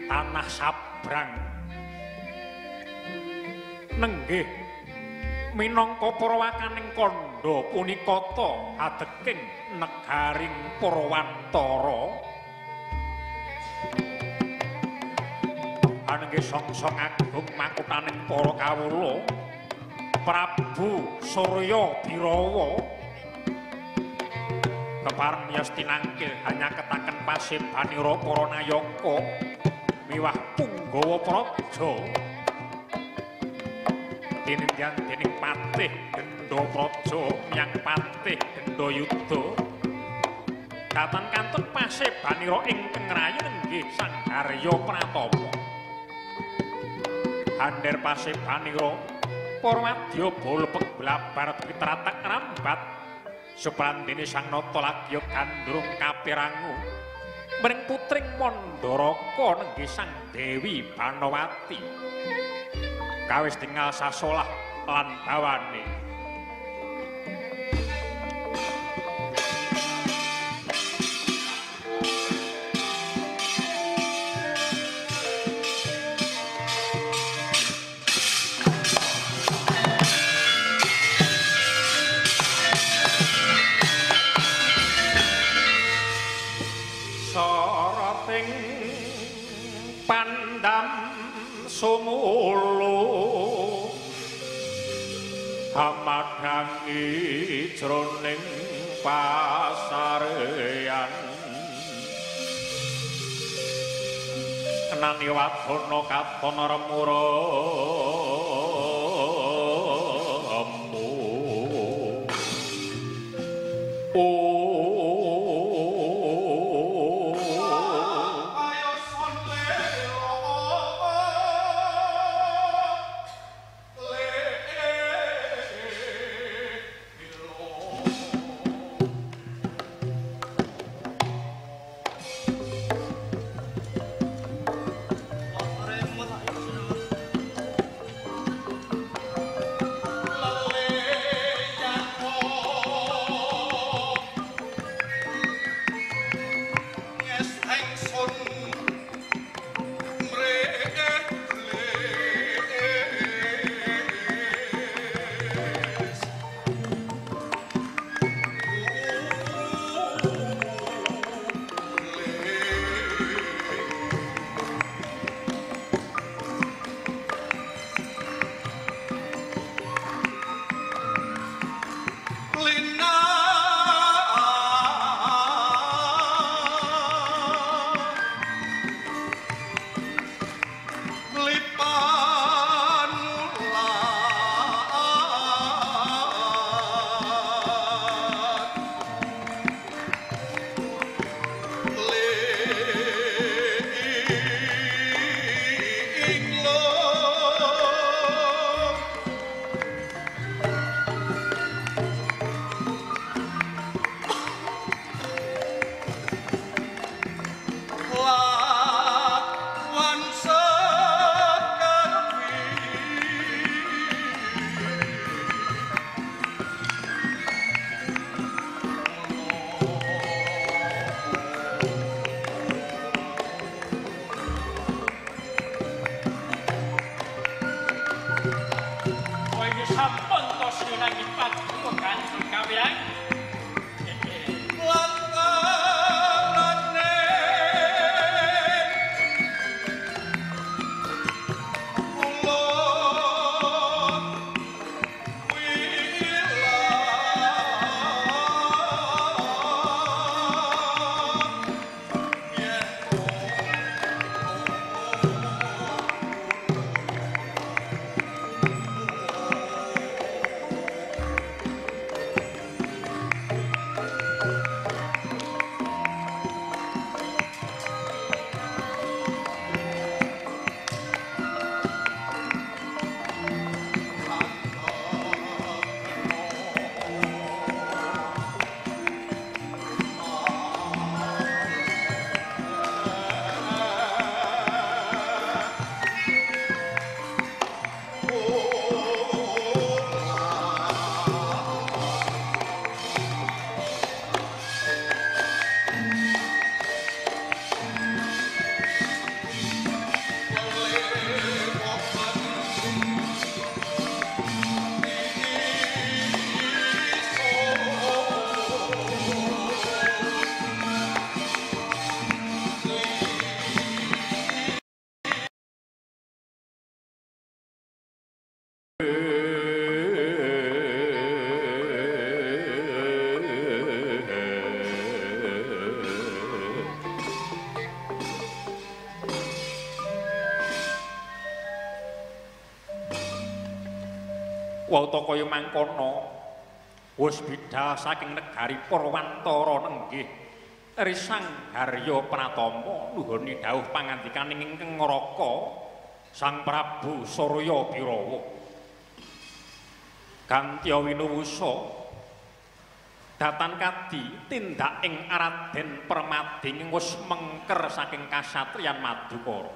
tanah sabrang nenggih minangka Purwakaning kandha punika ta adeking negaring Purwantara anggih songsong agung makutaning para kawula Prabu Surya Birawa kepareng miyos tinangkil hanyaketaken pasebanira para nayaka miwah Punggawa Praja tinindyan dening Patih Gendha Praja miyang Patih Gendha Yudha katan kantun pasebanira ingkang rayi nenggih Sang Harya Pratama Hander pasebanira para wadya bolebeg blabar pitratak rambat suprandene Sang Nata lagya gandrung kapirangu mring putring Mandaraka nenggih Sang Dewi Banawati kawis tinggal sasolah lan dawane soroting pandam sumulu hamadhangi jroning pasareyan nani wadana katon remura Wauta kaya mangkono wis bidhal saking negari Purwantara nenggih risang Harya Pratama nuhuni dawuh pangandikaning ingkang ngraka Sang Prabu Surya Birawa Gantya Winuwusa datan kadi tindak ing Raden Permading wis mengker saking kasatriyan Madukara.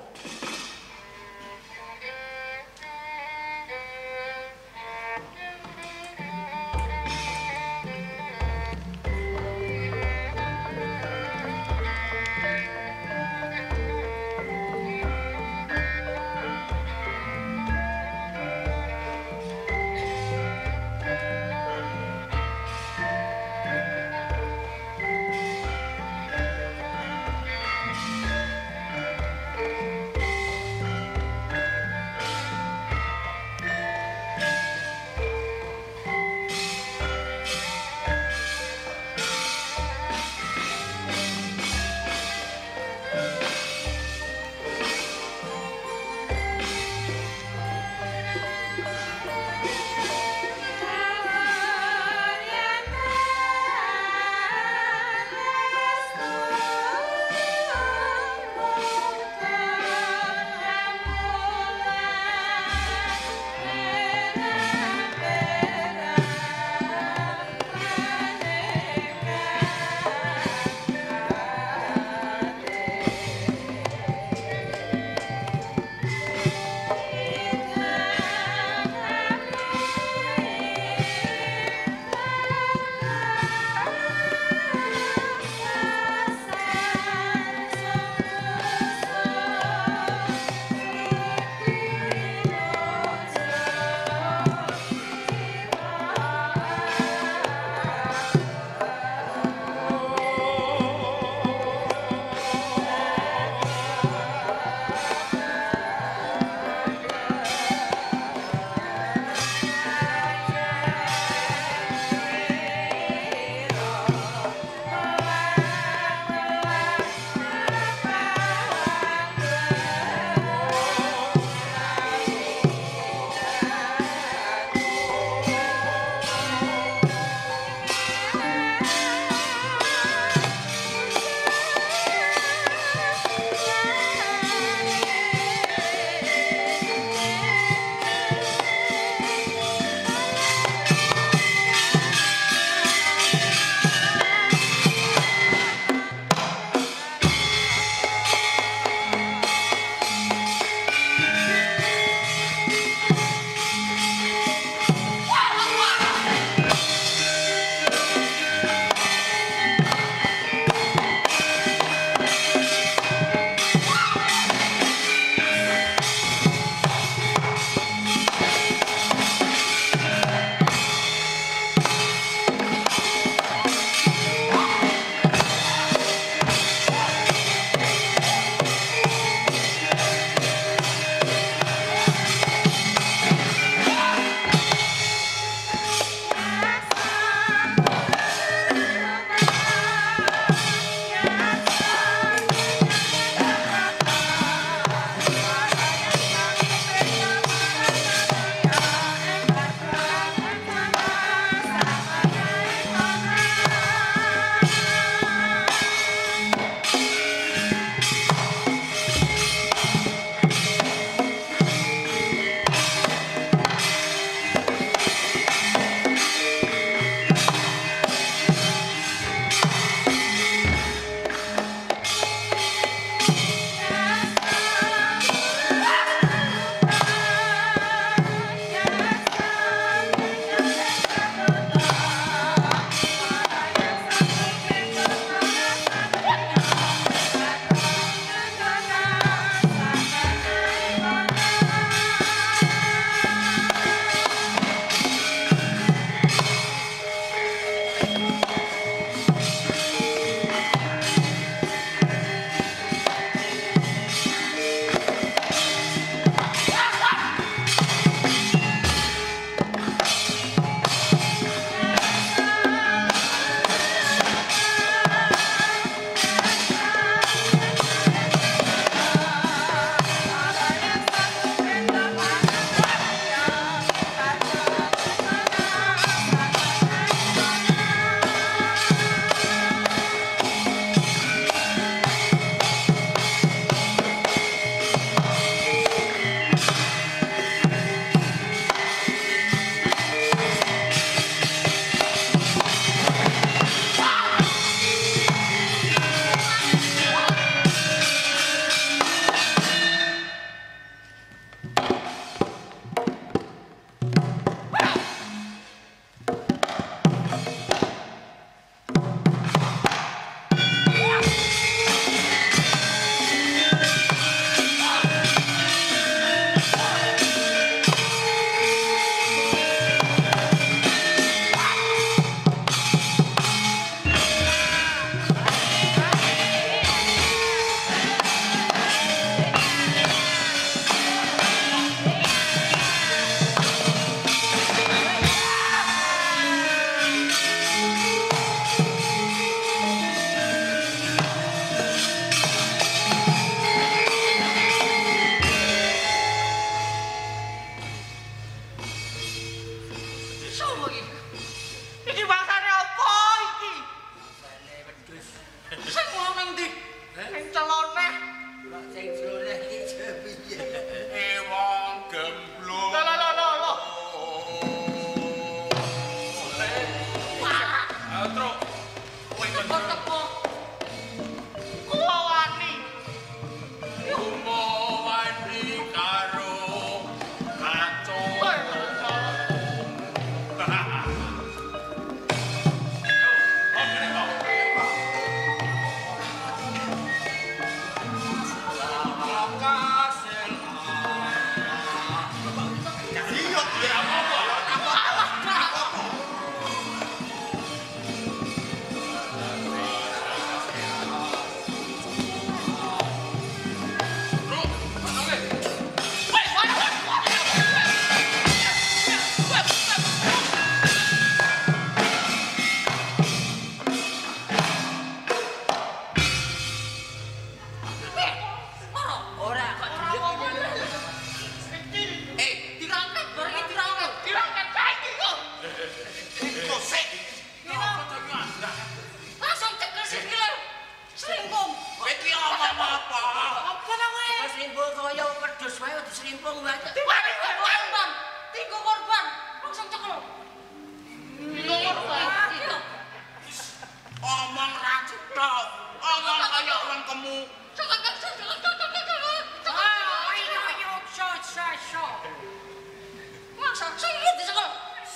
Mangsa sing disekel.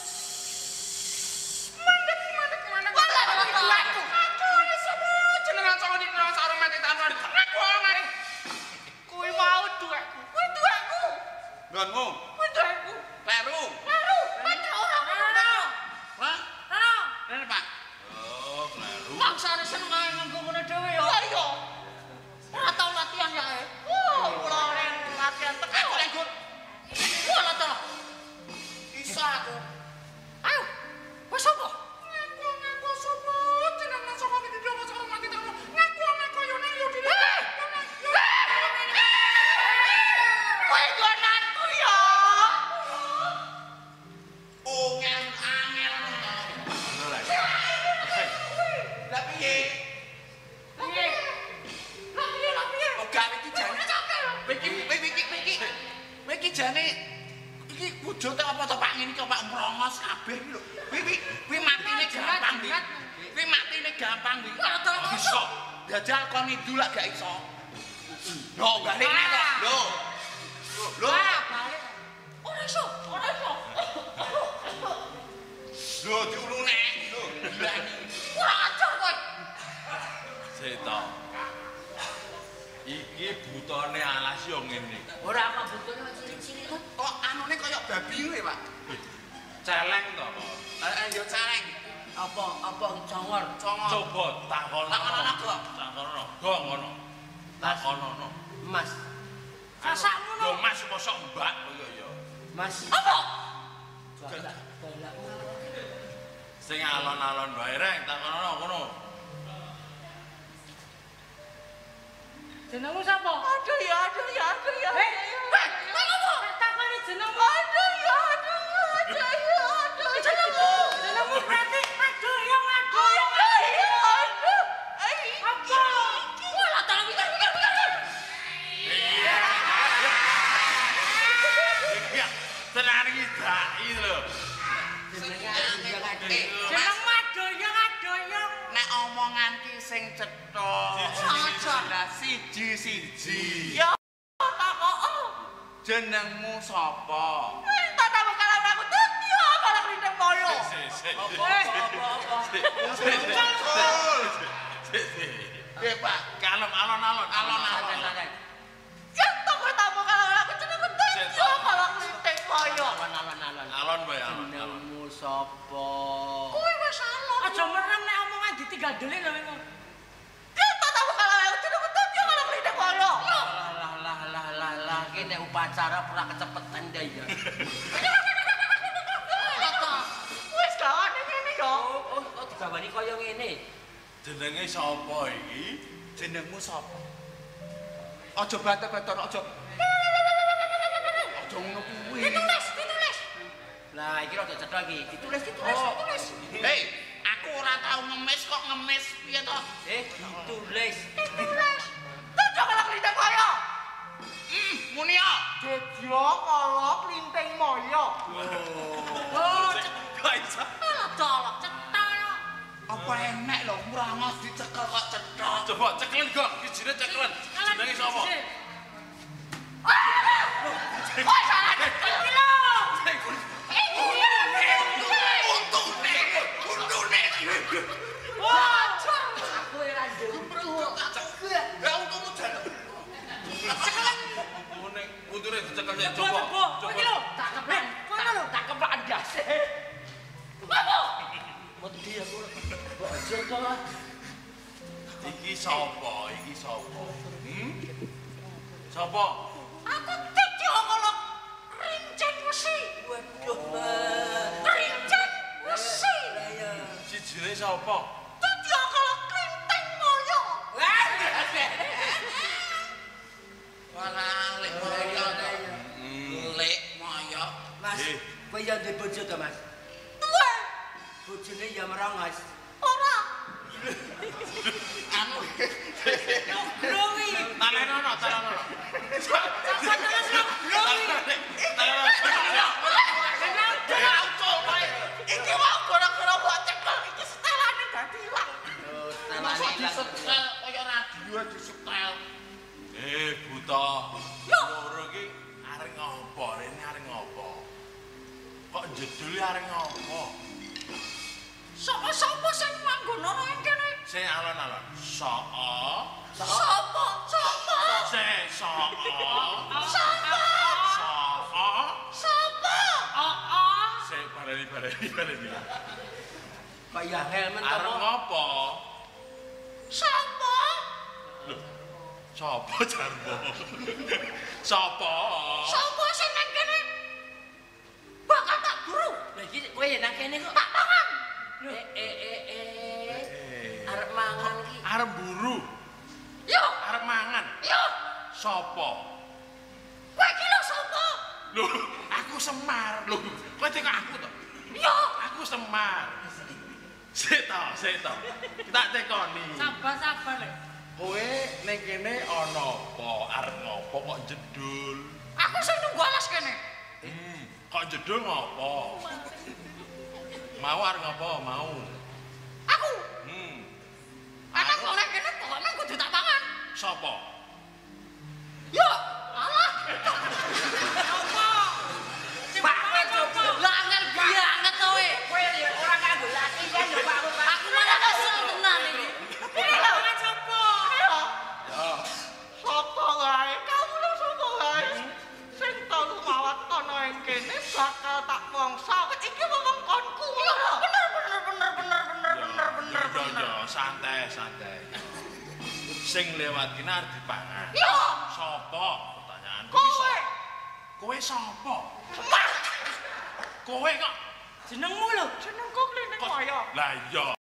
Mandek. Wala aku. Aduh, sapa jenengan sapa dikira sarung mati tanan. Aku ngene. Kuwi mau duwekku. Kuwi duwekku. Nggonmu. Kuwi duwekku. Kleru. Pancen ora ngono. Wah? Rene, Pak. Oh, kleru. Mangsane seneng ae nganggo ngene dhewe ya. Iya. Ora tau latihan ya. Kula ning latihan tekan oleh Gur. Wala ta. Isa aku. Ayo. Wes apa? Ngaku sapa? Jenengan sapa iki dhewe kok mati tamu. Ngaku yo ning yo dhewe. Kowe gonanku ya. Ongel angel. Lah piye? Iki jane iki wujute apa to Pak ngene iki Pak mrongos kabeh iki lho. Kuwi matine gampang iki. Kuwi matine gampang iki. Ora iso. Dajal kon idul lak gak iso. Lho, balik nek to. Lho. Balik. Ora iso. Lho, diulune. Lho, gilani. Ora ajar kowe. Seto. Iki butone alas yo ngene. Ora apa butone cilik-cilik kok anune kaya babi kuwi, Pak. Celeng to. Yo celeng. Apa congor? Coba takono. Takono. Go ngono. Takono. Mas. Rasakmu no. Yo Mas mosok Mbak kaya ya. Mas. Apa? Sing alon-alon bae reng takono ngono. Jenengmu sapa? Aduh ya. Hei, ngono. Takoni jenengmu. Aduh ya. Jenengmu berarti aduh ya. Apa? Wala ta mikir. Iya. Tenan iki dai lho. Jeneng madoyong. Nek omongan ki sing cetha. Aja siji. Ya takok. Jenengmu sapa? Tak tahu kalau aku tetya kalau klinteng moyo. Apa? Eh, Pak, kalem alon-alon. Jangan tahu kalau aku jenengku tetya kalau klinteng moyo. Alon bae. Jenengmu sapa? Kuwi wis alon. Aja merem nek omongan ditinggal dhewe lho ngono. Nek upacara pernah kecepetan dah ya. Wis gawane ngene ya. Oh, digawani kaya ngene. Jenenge sapa iki? Jenengmu sapa? Aja bater-bater aja. Aja ngono kuwi. Ditulis. Lah iki rada cetha iki. Ditulis. Hei, aku ora tau ngemis kok ngemis piye to? Ditulis. Tujuh kalau klinteng moyo. Munia. Tujuh kalau klinteng moyo. Oh, kok iso? Colok cetha yo. Apa enek lho mrangos dicekel kok cetha. Coba ceklen kok, bijine ceklen. Jenenge sapa? Kok salah iki lho. Untune. Wah, aku ora nduk. Ya untumu jan. Untune dicekel sik coba. Iki lho, tak keplak. Kono lho, tak keplak ndase. Apa? Mati aku. Kok aja to. Iki sapa? Sapa? Aku tetya kalau rincen wesi. Waduh. Rincen wesi. Sijine sapa? Tetya kalau klinteng moyo. Wala lek moyo. Lek moyo. Mas, kowe ya ndek bojo to, Mas? Tuwa. Bojone ya merongos. Ora. Anu. Glowi. Talenono. Sapa terus lho? Glowi. Iki wae gara-gara mbok cekel iki setelane dadi ilang. Oh, setelane ilang. Disetel kaya radio disetel. Buta. Loro iki areng apa? Rene areng apa? jedul arek ngopo? Sapa sing manggono ning kene? Sing alon-alon. Sapa? Sapa? Sing sapa? Sapa? Sapa? Sapa? Sing baleni. Kok ya helmen Arep ngopo? Sapa? Lho. Sapa jarwo? Sapa? Sapa sing nang kene? Bakal tak buru. Lah iki kowe ya nang kene kok. Tak pangan. Arep mangan iki. Arep buru. Yo, Arep mangan. yo. Sapa? Kowe iki lho sapa? Lho, aku Semar. Lho, kowe teko aku to. Yo. Aku Semar. Sik to. Tak tekoni. Sabar lek. Kowe ning kene ana apa? Arep ngopo kok jedul? Aku sing nunggu alas kene. Kok jedul ngopo? Mau arep ngopo? Mau. Aku. Anak kok nang kene pokoknya kudu tak pangan. Sapa? Yo, alah. Apa? Bapak coba. Lah angel banget to we. Kowe ya ora kanggo latihan lho Pak. Aku malah kesel tenan iki. Ini lho sapa? Sapa wae? Kamu lho sapa wae? Sing tau mawat ana ing kene bakal tak mongsa. Iki wewengkonku. Bener. Yo, santai. Sing lewat kene arep dipangan. Yo, Sapa? Pertanyaanku kowe. Kowe sapa? Semar. Kowe kok Jenengmu lho. Jenengku klinik kaya. lah iya.